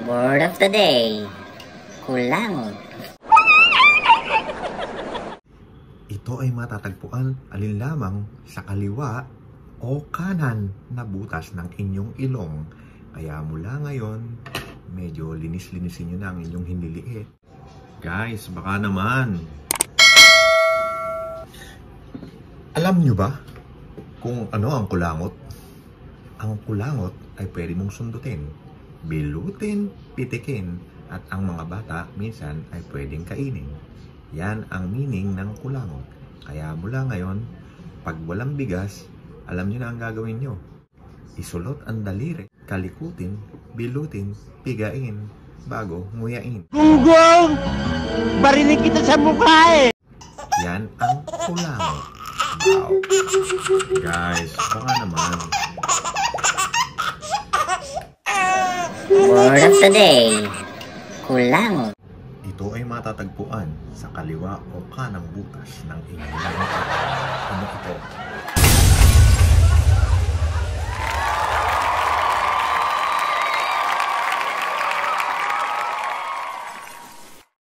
Word of the day, Kulangot. Ito ay matatagpuan alin lamang sa kaliwa o kanan na butas ng inyong ilong. Kaya mula ngayon, medyo linis-linisin nyo na ang inyong hiniliit. Guys, baka naman. Alam nyo ba kung ano ang kulangot? Ang kulangot ay pwede mong sundutin, bilutin, pitikin, at ang mga bata minsan ay pwedeng kainin. Yan ang meaning ng kulangot. Kaya mula ngayon, pag walang bigas, alam nyo na ang gagawin nyo. Isulot ang daliri, kalikutin, bilutin, pigain, bago nguyain. Gunggong! Barinig kita sa mukha eh! Yan ang kulangot. Wow. Guys, baka naman. Word of the day, Kulangot. Ito ay matatagpuan sa kaliwa o kanang butas ng inyong ilong. Ano ito?